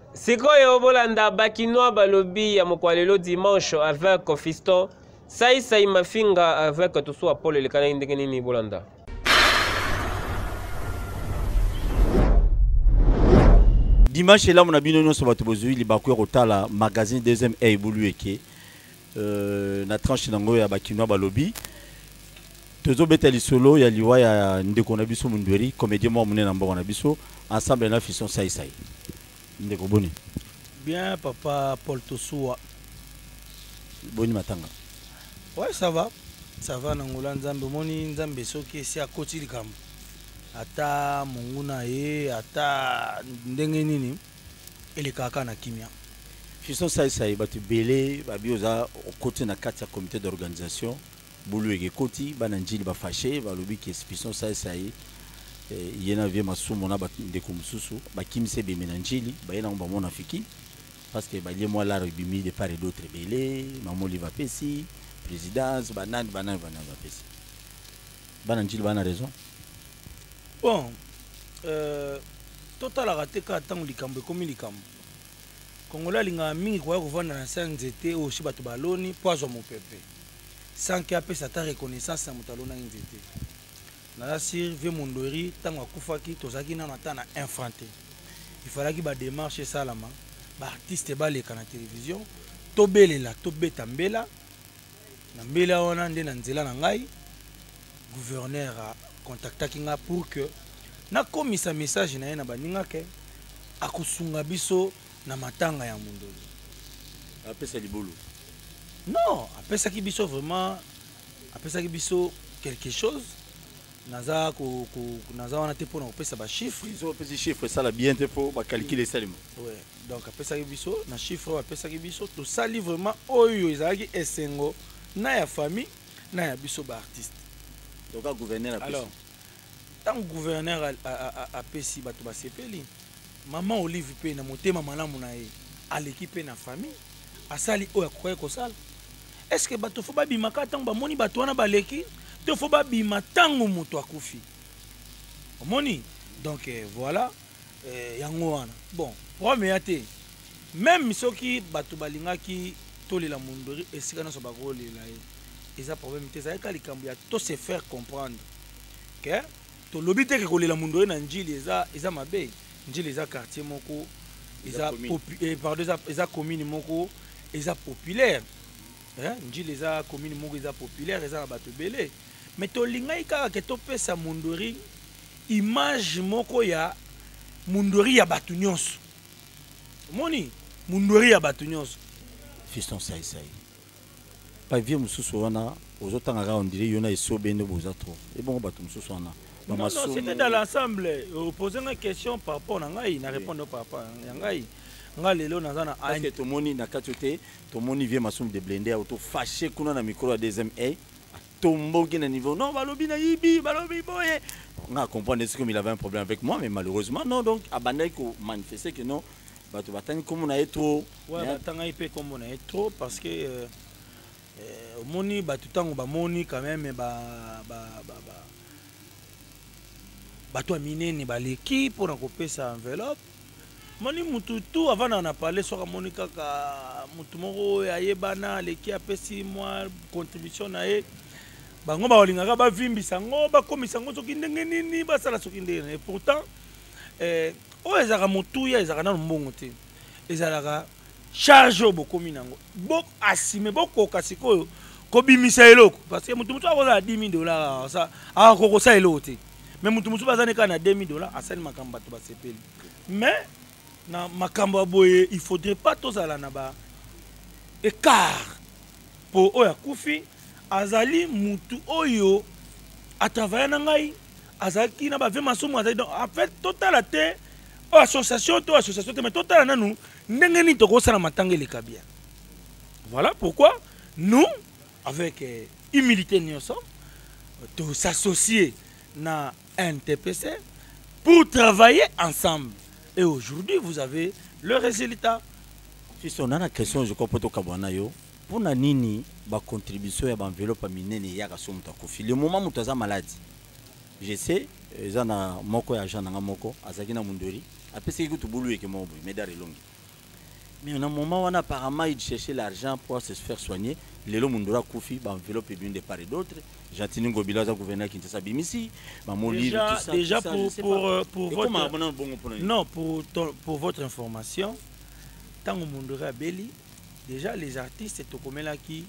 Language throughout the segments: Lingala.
Sikoyo bolanda bakinois balobi ya mokwalelo dimanche avec Fiston. Sai mafinga avec Tousou Paul le kana ndenge nini bolanda. Dimanche là mon abino non soba tobozui libakwe rotala magazine deuxième A ebulueke na tranche nango ya bakinois balobi. Tozo beteli solo ya liwa ya ndeko na biso mundweri comédien mo munena mbongo na biso ensemble na Fiston sai. Ndeko boni. Bien, papa Paul Toussoua. Boni matanga. Ouais, ça va. Ça va, Nangola Nzambe. Moni Nzambe soki si à côté du camp. Ata monguna ye, ata ndenge nini. Ele kaka na kimia. Fiston sai batu belé babioza au côté na kati ya comité d'organisation. Bulu ege koti bana njili ba fâché ba lobi ki Fiston sai. Yena vie masumo na ba ndeko mususu ba kimse be menanjili ba yena ngomba mona fiki. Parce que bah, moi là, il de part et d'autre belé, maman li va pesi, présidence, banan va pesi. Bananjil bana raison. Bon, total a raté quand tant likambo comme likambo. Kongola linga mingi kwa kuvanda na sanzete o shibatu baloni poison mon pepe. Sans qu'il appelle sa reconnaissance à mutalona nzete. Na sir vie mondori tango akufaki tozaki na natana infanté. Il fallait qu'il ba démarche salama. Artiste baleka na télévision tobelela tobeta mbela na mbela wana nde na nzela na ngai gouverneur a contactaki nga pour que na komisa message na ye na baninga ke akusunga biso na matanga ya mundoli apesa libulu non apesaki biso vraiment apesaki biso quelque chose naza wana te pour na kopesa ba chiffre ils ont pesé chiffre ça la bien te pour ba calculer ça ouais donc apesaki biso na chiffre apesaki biso to sali vraiment oyo ezalaki esengo na ya famille na ya biso ba artiste donc a gouverneur alors tant gouverneur a pesi bato ba sepeli maman Olive pe na motema malamu na ye aleki pe na famille asali oyo akoki kosala est-ce que bato fo babimaka ntango bamoni bato wana baleki te fo babima ntango moto akufi omoni donc voilà yango wana bon problème ya te même soki bato balingaki tolela mundori esika nyonso bakolela ye eza problème te ezalaka likambo ya to se faire comprendre ke tolobi te ke kolela mundori na njili eza mabe njili eza quartier moko eza commune moko eza populaire njili eza commune moko eza populaire eza na bato ebele mais tolingai kaka ke topesa mundori image moko ya mundori ya bato nyonso moni mundori ya bato nyonso Fiston sai pas vieux mususu wana ozotanga on dirait yona esobe ne boza trop et bon bato mususu wana non c'était dans l'ensemble poser une question par rapport à ngai na répondre par rapport à ngai lelo nazana parce que tomoni na katote tomoni vieux masum de blender auto fâché kuna na micro à deuxième A tomboki na niveau non balobi na yibi balobi boye on a compris est-ce qu'il avait un problème avec moi mais malheureusement non donc abandai ko manifester que non bato batani comme on a trop ouais batanga ipe comme on a trop parce que moni bato tango ba moni quand même bato aminene baleki pour na kopesa enveloppe moni mutu tout avant on a parlé sur moni kaka mutu moko ayebana leki apesi moi contribution na ye bango balingaka bavimbisa ngo bakomisa ngo soki ndenge nini basala soki ndenge et pourtant oyo ezalaka motuya ezalaka nano mbongo te ezalaka charge oyo bokomi nango boasime bokoka sikoyo kobimisa eloko parce que mutu mosusu akozala 10 $, akokosala eloko te mais mutu mosusu bazani kaka na 2 $, asali makambo bato basepeli mais na makambo ya boye il faudrait pas tozala na ba écart po oyo akufi azali mutu oyo atravaille na ngai azalaki na bave masumu azali donc en fait total te association te mais total nanu ndenge nini tokosala matanga eleka bien voilà pourquoi nous avec humilité nyonso to s'associer na NTPC pour travailler ensemble et aujourd'hui vous avez le résultat. Si on a une question je comprends to kabwana yo pour na nini ba contribution ya ba enveloppe minene ya kaso mutakofi le moment mutaza malade je sais ezana moko ya agent nga moko azaki na mundori apesi ki tubulu eke mobo medare longi Mais à un moment, on a apparemment il cherchait l'argent pour se faire soigner. Les lots Mundura Koufi, enveloppe d'une de part et d'autre. Jatini Ngobila, le gouverneur qui était Bimisi. Déjà pour votre... Non, pour votre information, tant que Mundura Beli, déjà les artistes, c'est Tokomela qui,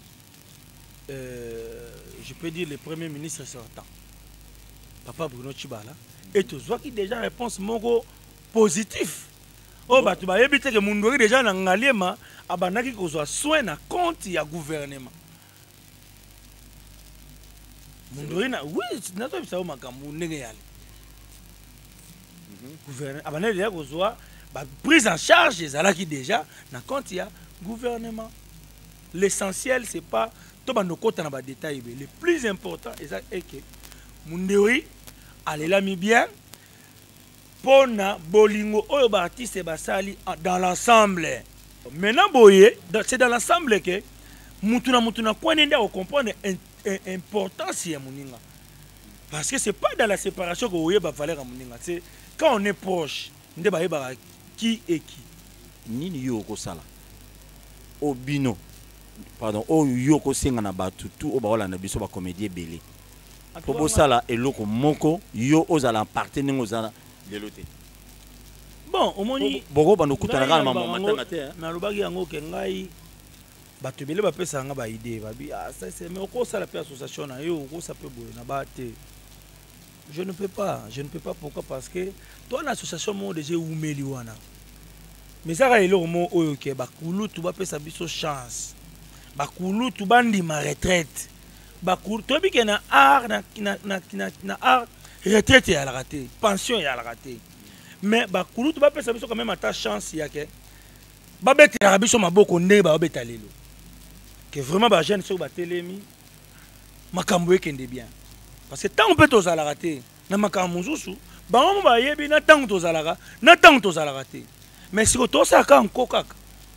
je peux dire, le premier ministre sortant. Papa Bruno Chibala. Et tu vois qu'il déjà réponse moko positif. Oh bah tu vas éviter que Mundori déjà na ngaliema abanaki kozwa soin na compte ya gouvernement. Mundori na oui, na to bisa makambu ndenge yale. Gouvernement abanaki déjà kozwa ba prise en charge ezalaki déjà na compte ya gouvernement. L'essentiel c'est pas to ba nokota na ba détails, le plus important est que Mundori alela mi bien pona bolingo oyo ba artiste basali dans l'ensemble. Maintenant boye, c'est dans l'ensemble que mutuna kwende à comprendre l'importance ya muninga. Parce que c'est pas dans la séparation que oye ba valeur muninga, c'est quand on est proche, nde ba yeba qui est qui. Nini yo ko sala. Obino. Pardon, o yo ko senga na batutu o ba wala na biso ba comédie belé. Pour sala eloko moko yo ozala partenaire ozala. Bon, au moins, Bogo bano kutana maman matanga te. Na lobaki yango ke ngai bato bele ba pesa nga ba idée ba bi ah ça c'est mais oko ça la association na yo oko ça peut boye na ba te. Je ne peux pas, pourquoi parce que toi l'association mo déjà oumeli wana. Mais ça ka eloko mo oyo ke ba kulu tu ba pesa biso chance. Ba kulu tu bandi ma retraite. Ba kulu to bi ke na art na art retraite ya la raté, pension ya la raté. Mais ba kulu tu ba pesa biso quand même ta chance ya ke ba betela biso maboko nde ba betalelo. Que vraiment ba jeune so ba telemi makambo ekende bien. Parce que tant on peut tous à la raté, na makambo zusu, ba on ba yebi na tant tous à la raté. Mais si to ça ka en kokaka.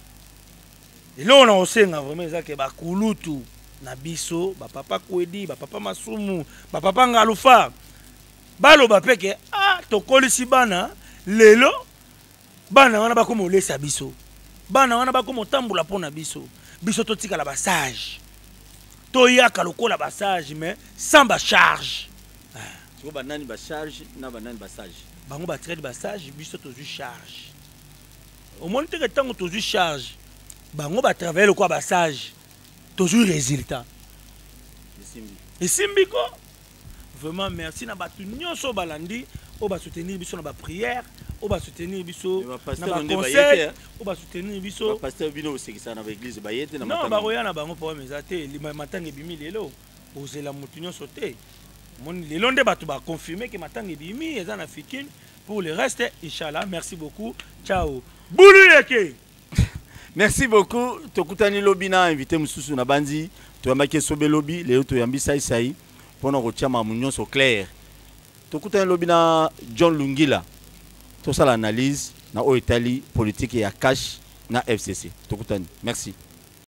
Et là on a aussi vraiment ça que ba kulu tu na biso, ba papa Kwedi, ba papa Masumu, ba papa Ngalufa. Balo bapeke ah tokolisi bana lelo bana wana bakomo lesa biso bana wana bakomo tambula pona biso totika la basage to yaka lokola basage mais sans ba charge so banani ba charge na banani basage bango ba traite basage biso tozu charge au moins que tango tozu charge bango ba travailler le quoi basage tozu résultat isimbi ko. Vraiment merci na batu nyonso balandi o ba soutenir biso na ba prière o ba soutenir biso na ba conseil o ba soutenir biso pasteur bino osekisa na église bayete na matanga non ba roya na bango pour mesate matanga ebimi lelo ozela mutu nyonso te mon lelo nde batu ba confirmer que matanga ebimi eza na fikine pour le reste inchallah merci beaucoup ciao bulu yeke. Merci beaucoup tokutani lobina invité mususu na bandi to yamaki sobe lobi lelo to yambi sai pour nous retirer ma munion au clair. Tout le monde lobina John Lungila. Tout ça l'analyse na Italie politique et à cash na FCC. Tout le monde. Merci.